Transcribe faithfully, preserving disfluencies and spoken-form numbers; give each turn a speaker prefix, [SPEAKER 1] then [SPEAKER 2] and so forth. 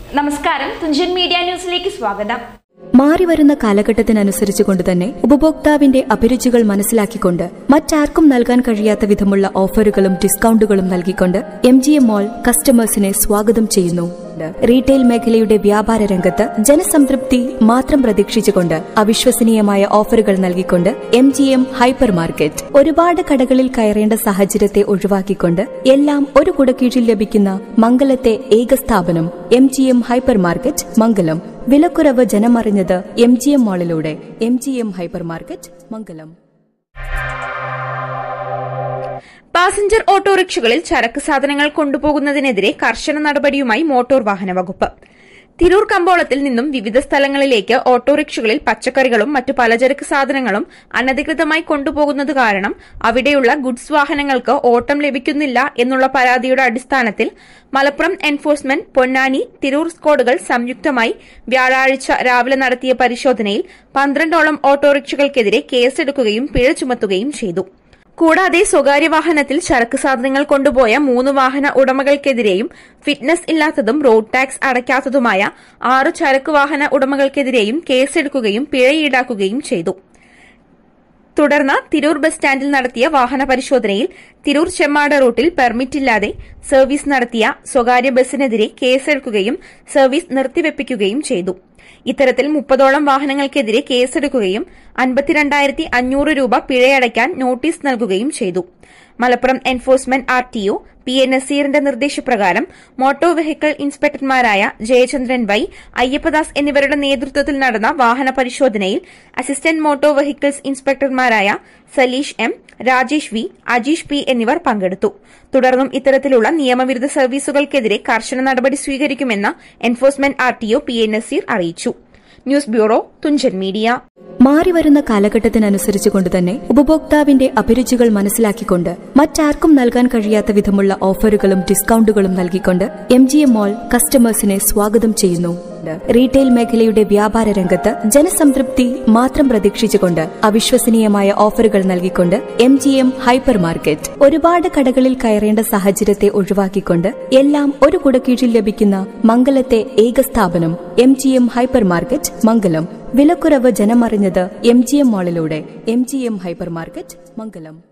[SPEAKER 1] നമസ്കാരം, തുഞ്ചൻ മീഡിയ ന്യൂസിലേക്ക് സ്വാഗതം.
[SPEAKER 2] മാറിവരുന്ന കാലഘട്ടത്തിനനുസരിച്ചുകൊണ്ട് തന്നെ ഉപഭോക്താവിന്റെ അഭിരുചികൾ മനസ്സിലാക്കിക്കൊണ്ട് മറ്റാർക്കും നൽകാൻ കഴിയാത്ത വിധമുള്ള ഓഫറുകളും ഡിസ്കൌണ്ടുകളും നൽകിക്കൊണ്ട് എം ജി എം മോൾ കസ്റ്റമേഴ്സിനെ സ്വാഗതം ചെയ്യുന്നു. റീറ്റെയിൽ മേഖലയുടെ വ്യാപാര രംഗത്ത് ജനസംതൃപ്തി മാത്രം പ്രതീക്ഷിച്ചുകൊണ്ട് അവിശ്വസനീയമായ ഓഫറുകൾ നൽകിക്കൊണ്ട് M G M hyper market ഒരുപാട് കടകളിൽ കയറേണ്ട സാഹചര്യത്തെ ഒഴിവാക്കിക്കൊണ്ട് എല്ലാം ഒരു കുടക്കീഴിൽ ലഭിക്കുന്ന മംഗലത്തെ ഏക സ്ഥാപനം M G M hyper market Mangalam. വിലക്കുറവ് ജനമറിഞ്ഞത് എം ജി എം മോളിലൂടെ. M G M hyper market Mangalam.
[SPEAKER 1] Passenger ഓട്ടോറിക്ഷകളിൽ ചരക്ക് സാധനങ്ങൾ കൊണ്ടുപോകുന്നതിനെതിരെ കർശന നടപടിയുമായി മോട്ടോർ വാഹന വകുപ്പ്. തിരൂർ കമ്പോളത്തിൽ നിന്നും വിവിധ സ്ഥലങ്ങളിലേക്ക് ഓട്ടോറിക്ഷകളിൽ പച്ചക്കറികളും മറ്റു പലചരക്ക് സാധനങ്ങളും അനധികൃതമായി കൊണ്ടുപോകുന്നത് കാരണം അവിടെയുള്ള ഗുഡ്സ് വാഹനങ്ങൾക്ക് ഓട്ടം ലഭിക്കുന്നില്ല എന്നുള്ള പരാതിയുടെ അടിസ്ഥാനത്തിൽ മലപ്പുറം എൻഫോഴ്സ്മെന്റ്, പൊന്നാനി, തിരൂർ സ്ക്വാഡുകൾ സംയുക്തമായി വ്യാഴാഴ്ച രാവിലെ നടത്തിയ പരിശോധനയിൽ പന്ത്രണ്ടോളം ഓട്ടോറിക്ഷകൾക്കെതിരെ കേസെടുക്കുകയും പിഴ ചുമത്തുകയും ചെയ്തു. കൂടാതെ സ്വകാര്യ വാഹനത്തിൽ ചരക്ക് സാധനങ്ങൾ കൊണ്ടുപോയ മൂന്ന് വാഹന ഉടമകൾക്കെതിരെയും ഫിറ്റ്നസ് ഇല്ലാത്തതും റോഡ് ടാക്സ് അടയ്ക്കാത്തതുമായ ആറ് ചരക്ക് വാഹന ഉടമകൾക്കെതിരെയും കേസെടുക്കുകയും പിഴ ഈടാക്കുകയും ചെയ്തു. തുടർന്ന് തിരൂർ ബസ് സ്റ്റാൻഡിൽ നടത്തിയ വാഹന പരിശോധനയിൽ തിരൂർ ചെമ്മാട് റൂട്ടിൽ പെർമിറ്റില്ലാതെ സർവീസ് നടത്തിയ സ്വകാര്യ ബസിനെതിരെ കേസെടുക്കുകയും സർവീസ് നിർത്തിവെപ്പിക്കുകയും ചെയ്തു. ഇത്തരത്തിൽ മുപ്പതോളം വാഹനങ്ങൾക്കെതിരെ കേസെടുക്കുകയും അൻപത്തിരണ്ടായിരത്തി അഞ്ഞൂറ് രൂപ പിഴയടയ്ക്കാൻ നോട്ടീസ് നൽകുകയും ചെയ്തു. Malappuram enforcement R T O P A നസീറിന്റെ നിർദ്ദേശപ്രകാരം മോട്ടോർ വെഹിക്കിൾ ഇൻസ്പെക്ടർമാരായ ജയചന്ദ്രൻ വൈ, അയ്യപ്പദാസ് എന്നിവരുടെ നേതൃത്വത്തിൽ നടന്ന വാഹന പരിശോധനയിൽ അസിസ്റ്റന്റ് മോട്ടോർ വെഹിക്കിൾസ് ഇൻസ്പെക്ടർമാരായ Saleesh M, Rajesh V, Ajeesh P എന്നിവർ പങ്കെടുത്തു. തുടർന്നും ഇത്തരത്തിലുള്ള നിയമവിരുദ്ധ സർവീസുകൾക്കെതിരെ കർശന നടപടി സ്വീകരിക്കുമെന്ന് enforcement R T O P A Naseer അറിയിച്ചു. News bureau, Thunchan media.
[SPEAKER 2] മാറിവരുന്ന കാലഘട്ടത്തിനനുസരിച്ചുകൊണ്ട് തന്നെ ഉപഭോക്താവിന്റെ അഭിരുചികൾ മനസ്സിലാക്കിക്കൊണ്ട് മറ്റാർക്കും നൽകാൻ കഴിയാത്ത വിധമുള്ള ഓഫറുകളും ഡിസ്കൌണ്ടുകളും നൽകിക്കൊണ്ട് എം ജി എം മോൾ കസ്റ്റമേഴ്സിനെ സ്വാഗതം ചെയ്യുന്നു. റീറ്റെയിൽ മേഖലയുടെ വ്യാപാര രംഗത്ത് ജനസംതൃപ്തി മാത്രം പ്രതീക്ഷിച്ചുകൊണ്ട് അവിശ്വസനീയമായ ഓഫറുകൾ നൽകിക്കൊണ്ട് M G M hyper market ഒരുപാട് കടകളിൽ കയറേണ്ട സാഹചര്യത്തെ ഒഴിവാക്കിക്കൊണ്ട് എല്ലാം ഒരു കുടക്കീഴിൽ ലഭിക്കുന്ന മംഗലത്തെ ഏക സ്ഥാപനം M G M hyper market Mangalam. വിലക്കുറവ് ജനമറിഞ്ഞത് എം ജി എം മോളിലൂടെ. M G M hyper market മംഗലം.